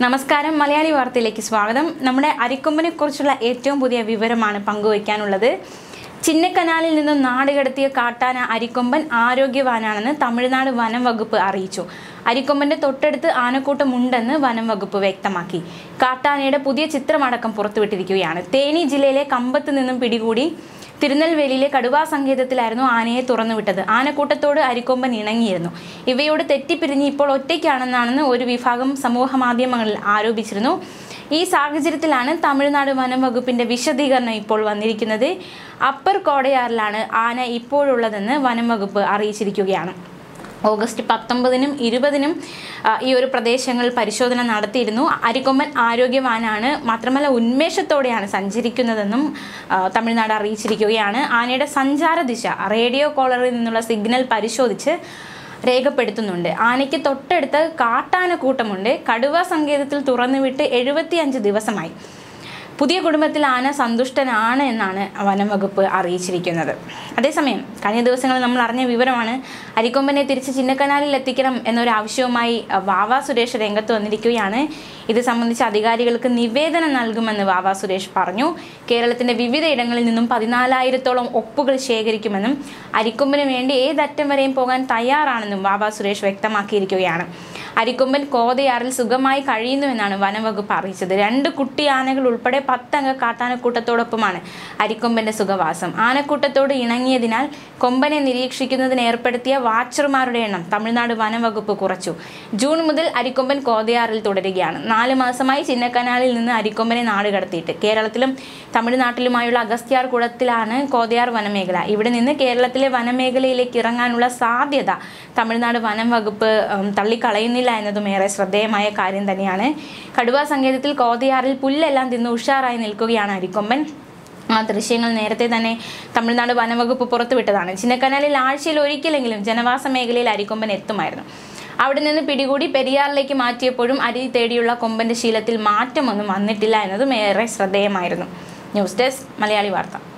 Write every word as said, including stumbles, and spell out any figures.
നമസ്കാരം മലയാളി വാർത്തയിലേക്ക് സ്വാഗതം. നമ്മുടെ അരിക്കൊമ്പനെ കുറിച്ചുള്ള ഏറ്റവും പുതിയ വിവരമാണ് പങ്കുവയ്ക്കാനുള്ളത്. ചിന്നക്കനാലിൽ നിന്നും നാടുകടത്തിയ കാട്ടാന അരിക്കൊമ്പൻ ആരോഗ്യവാനാണെന്ന് തമിഴ്നാട് വനം വകുപ്പ് അറിയിച്ചു. അരിക്കൊമ്പന്റെ തൊട്ടടുത്ത് ആനക്കൂട്ടമുണ്ടെന്ന് വനം വകുപ്പ് വ്യക്തമാക്കി. കാട്ടാനയുടെ പുതിയ ചിത്രമടക്കം പുറത്തുവിട്ടിരിക്കുകയാണ്. തേനി ജില്ലയിലെ കമ്പത്ത് നിന്നും പിടികൂടി തിരുനെൽവേലിയിലെ കടുവാ സങ്കേതത്തിലായിരുന്നു ആനയെ തുറന്നുവിട്ടത്. ആനക്കൂട്ടത്തോട് അരിക്കൊമ്പൻ ഇണങ്ങിയിരുന്നു. ഇവയോട് തെറ്റിപ്പിരിഞ്ഞ് ഇപ്പോൾ ഒറ്റയ്ക്കാണെന്നാണെന്ന് ഒരു വിഭാഗം സമൂഹ മാധ്യമങ്ങളിൽ ആരോപിച്ചിരുന്നു. ഈ സാഹചര്യത്തിലാണ് തമിഴ്നാട് വനം വകുപ്പിന്റെ വിശദീകരണം ഇപ്പോൾ വന്നിരിക്കുന്നത്. അപ്പർ കോടയാറിലാണ് ആന ഇപ്പോഴുള്ളതെന്ന് വനം വകുപ്പ് അറിയിച്ചിരിക്കുകയാണ്. ഓഗസ്റ്റ് പത്തൊമ്പതിനും ഇരുപതിനും ഈ ഒരു പ്രദേശങ്ങളിൽ പരിശോധന നടത്തിയിരുന്നു. അരിക്കൊമ്പൻ ആരോഗ്യവാനാണ്, മാത്രമല്ല ഉന്മേഷത്തോടെയാണ് സഞ്ചരിക്കുന്നതെന്നും തമിഴ്നാട് അറിയിച്ചിരിക്കുകയാണ്. ആനയുടെ സഞ്ചാര ദിശ റേഡിയോ കോളറിൽ നിന്നുള്ള സിഗ്നൽ പരിശോധിച്ച് രേഖപ്പെടുത്തുന്നുണ്ട്. ആനയ്ക്ക് തൊട്ടടുത്ത് കാട്ടാനക്കൂട്ടമുണ്ട്. കടുവ സങ്കേതത്തിൽ തുറന്നുവിട്ട് എഴുപത്തി അഞ്ച് ദിവസമായി. പുതിയ കുടുംബത്തിൽ ആന സന്തുഷ്ടനാണ് എന്നാണ് വനം വകുപ്പ് അറിയിച്ചിരിക്കുന്നത്. അതേസമയം കഴിഞ്ഞ ദിവസങ്ങളിൽ നമ്മൾ അറിഞ്ഞ വിവരമാണ്, അരിക്കൊമ്പനെ തിരിച്ച് ചിന്നക്കനാലിൽ എത്തിക്കണം എന്നൊരാവശ്യവുമായി വാവാ സുരേഷ് രംഗത്ത് വന്നിരിക്കുകയാണ്. ഇത് സംബന്ധിച്ച് അധികാരികൾക്ക് നിവേദനം നൽകുമെന്ന് വാവാ സുരേഷ് പറഞ്ഞു. കേരളത്തിന്റെ വിവിധ ഇടങ്ങളിൽ നിന്നും പതിനാലായിരത്തോളം ഒപ്പുകൾ ശേഖരിക്കുമെന്നും അരിക്കൊമ്പന് വേണ്ടി ഏതറ്റം വരെയും പോകാൻ തയ്യാറാണെന്നും വാവാ സുരേഷ് വ്യക്തമാക്കിയിരിക്കുകയാണ്. അരിക്കൊമ്പൻ കോതയാറിൽ സുഖമായി കഴിയുന്നുവെന്നാണ് വനംവകുപ്പ് അറിയിച്ചത്. രണ്ട് കുട്ടി ആനകൾ ഉൾപ്പെടെ പത്തംഗ കാട്ടാനക്കൂട്ടത്തോടൊപ്പമാണ് അരിക്കൊമ്പന്റെ സുഖവാസം. ആനക്കൂട്ടത്തോട് ഇണങ്ങിയതിനാൽ കൊമ്പനെ നിരീക്ഷിക്കുന്നതിന് ഏർപ്പെടുത്തിയ വാച്ചർമാരുടെ എണ്ണം തമിഴ്നാട് വനംവകുപ്പ് കുറച്ചു. ജൂൺ മുതൽ അരിക്കൊമ്പൻ കോതയാറിൽ തുടരുകയാണ്. നാല് മാസമായി ചിന്നക്കനാലിൽ നിന്ന് അരിക്കൊമ്പനെ നാടുകടത്തിയിട്ട്. കേരളത്തിലും തമിഴ്നാട്ടിലുമായുള്ള അഗസ്ത്യാർ കുളത്തിലാണ് കോതയാർ വനമേഖല. ഇവിടെ നിന്ന് കേരളത്തിലെ വനമേഖലയിലേക്ക് ഇറങ്ങാനുള്ള സാധ്യത തമിഴ്നാട് വനം വകുപ്പ് തള്ളിക്കളയുന്നില്ല എന്നതും ഏറെ ശ്രദ്ധേയമായ കാര്യം തന്നെയാണ്. കടുവാ സങ്കേതത്തിൽ കോതയാറിൽ പുല്ലെല്ലാം തിന്ന് ഉഷാറായി നിൽക്കുകയാണ് അരിക്കൊമ്പൻ. ആ ദൃശ്യങ്ങൾ നേരത്തെ തന്നെ തമിഴ്നാട് വനവകുപ്പ് പുറത്തുവിട്ടതാണ്. ചിന്നക്കനാലിൽ ആഴ്ചയിൽ ഒരിക്കലെങ്കിലും ജനവാസ മേഖലയിൽ അരിക്കൊമ്പൻ എത്തുമായിരുന്നു. അവിടെ നിന്ന് പിടികൂടി പെരിയാറിലേക്ക് മാറ്റിയപ്പോഴും അരി തേടിയുള്ള കൊമ്പന്റെ ശീലത്തിൽ മാറ്റമൊന്നും വന്നിട്ടില്ല എന്നതും ഏറെ ശ്രദ്ധേയമായിരുന്നു. ന്യൂസ് ഡെസ്ക് മലയാളി വാർത്ത.